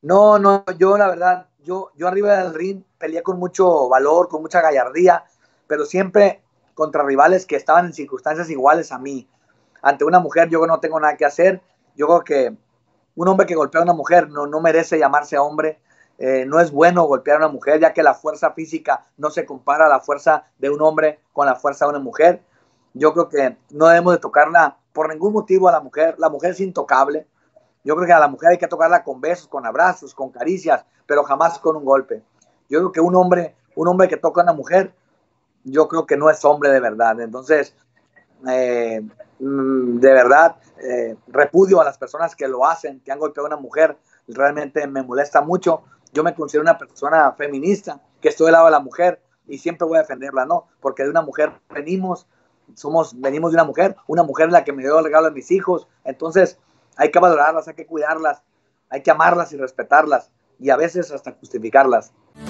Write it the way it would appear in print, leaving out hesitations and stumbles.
No, no, yo la verdad, yo arriba del ring peleé con mucho valor, con mucha gallardía, pero siempre contra rivales que estaban en circunstancias iguales a mí. Ante una mujer yo no tengo nada que hacer. Yo creo que un hombre que golpea a una mujer no merece llamarse hombre. No es bueno golpear a una mujer, ya que la fuerza física no se compara a la fuerza de un hombre con la fuerza de una mujer. Yo creo que no debemos de tocarla por ningún motivo a la mujer. La mujer es intocable. Yo creo que a la mujer hay que tocarla con besos, con abrazos, con caricias, pero jamás con un golpe. Yo creo que un hombre que toca a una mujer, yo creo que no es hombre de verdad. Entonces, de verdad, repudio a las personas que lo hacen, que han golpeado a una mujer. Realmente me molesta mucho. Yo me considero una persona feminista, que estoy del lado de la mujer y siempre voy a defenderla, ¿no? Porque de una mujer venimos de una mujer es la que me dio el regalo a mis hijos. Entonces, hay que valorarlas, hay que cuidarlas, hay que amarlas y respetarlas y a veces hasta justificarlas.